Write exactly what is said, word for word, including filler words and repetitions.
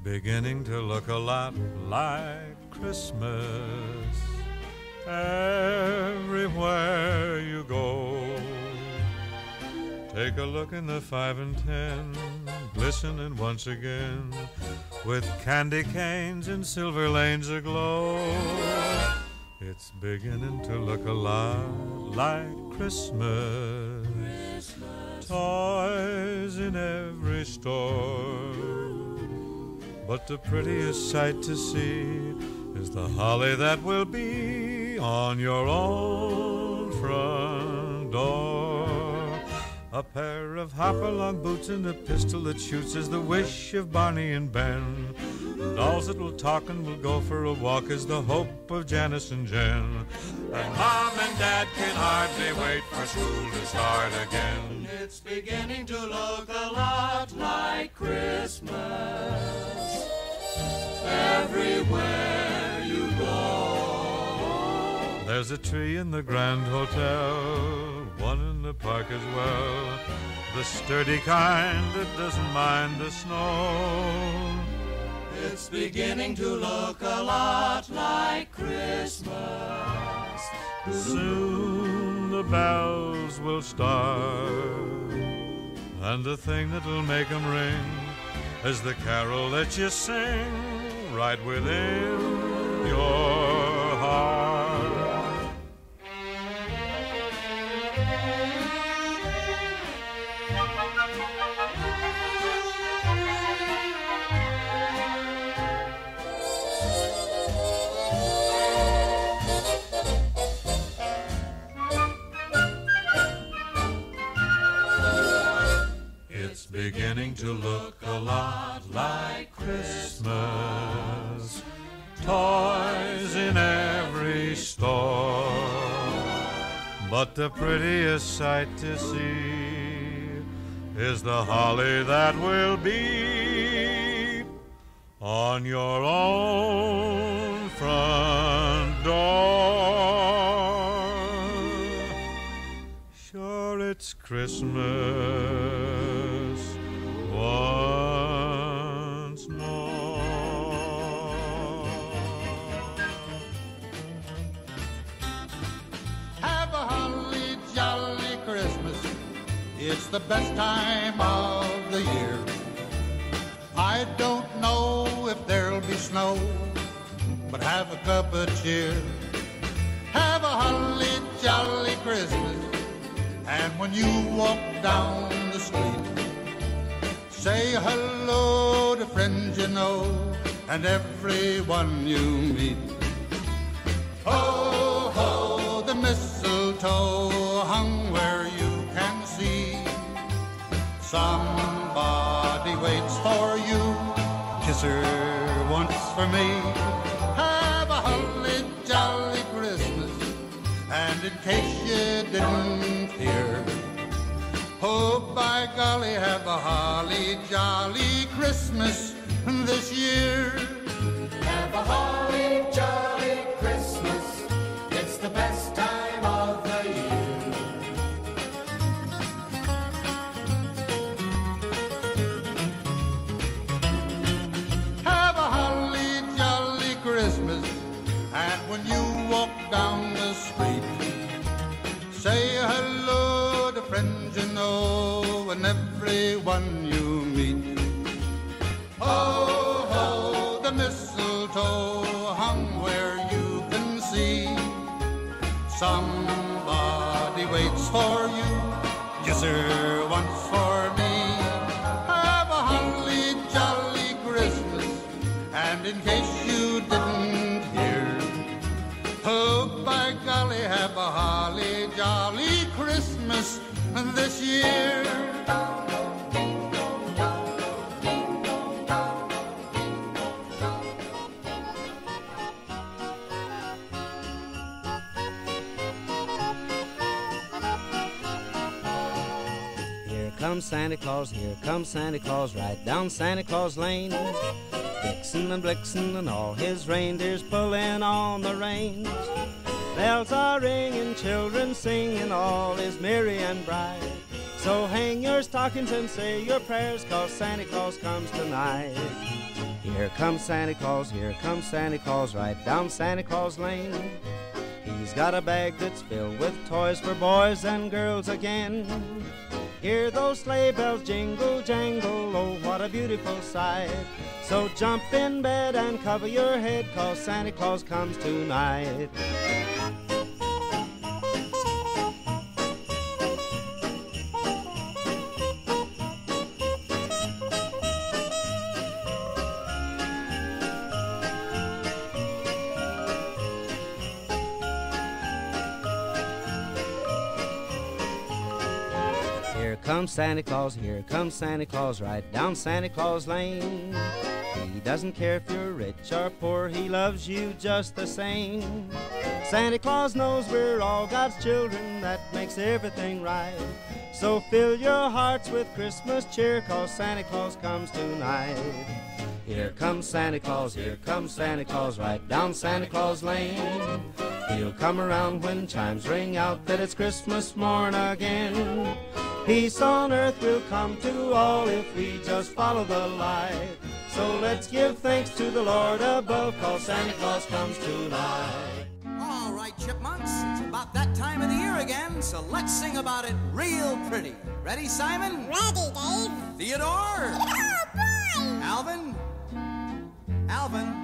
beginning to look a lot like Christmas everywhere you go. Take a look in the five and ten, glistening once again, with candy canes and silver lanes aglow. It's beginning to look a lot like Christmas. Christmas. Toys in every store, but the prettiest sight to see is the holly that will be on your own front door. A pair of hop-along boots and a pistol that shoots is the wish of Barney and Ben. Dolls that will talk and will go for a walk is the hope of Janice and Jen. And Mom and Dad can hardly wait for school to start again. It's beginning to look a lot like Christmas everywhere you go. There's a tree in the Grand Hotel, one in the park as well, the sturdy kind that doesn't mind the snow. It's beginning to look a lot like Christmas. Soon the bells will start, and the thing that'll make them ring is the carol that you sing right within your heart. It's beginning to look a lot like Christmas. Toys in every store, but the prettiest sight to see is the holly that will be on your own front door. Sure, it's Christmas once more. Have a holly jolly Christmas. It's the best time of the year. I don't know if there'll be snow, but have a cup of cheer. Have a holly jolly Christmas, and when you walk down the street, say hello to friends you know and everyone you meet. Ho, ho, the mistletoe hung where you can see. Somebody waits for you, kiss her once for me. Have a holly jolly Christmas, and in case you didn't hear, oh, by golly, have a holly jolly Christmas this year. Have a holly jolly Christmas. It's the best time of the year. Have a holly jolly Christmas, and when you walk down the street, say hello to friends you know and everyone you meet. Ho, ho, the mistletoe hung where you can see. Somebody waits for you, kiss her once for me. Have a holly jolly Christmas, and in case you didn't hear, oh, by golly, have a holly jolly Christmas this year. Here comes Santa Claus, here comes Santa Claus, right down Santa Claus Lane. Vixen and Blixen and all his reindeers pulling on the reins. Bells are ringing, children singing, all is merry and bright. So hang your stockings and say your prayers, 'cause Santa Claus comes tonight. Here comes Santa Claus, here comes Santa Claus, right down Santa Claus Lane. He's got a bag that's filled with toys for boys and girls again. Hear those sleigh bells jingle, jangle, oh, what a beautiful sight. So jump in bed and cover your head, 'cause Santa Claus comes tonight. Here comes Santa Claus, here comes Santa Claus, right down Santa Claus Lane. He doesn't care if you're rich or poor, he loves you just the same. Santa Claus knows we're all God's children, that makes everything right. So fill your hearts with Christmas cheer, 'cause Santa Claus comes tonight. Here comes Santa Claus, here comes Santa Claus, right down Santa Claus Lane. He'll come around when chimes ring out that it's Christmas morn again. Peace on earth will come to all if we just follow the light. So let's give thanks to the Lord above, 'cause Santa Claus comes tonight. All right, chipmunks, it's about that time of the year again, so let's sing about it real pretty. Ready, Simon? Ready, Dave. Theodore? Oh, boy! Alvin? Alvin?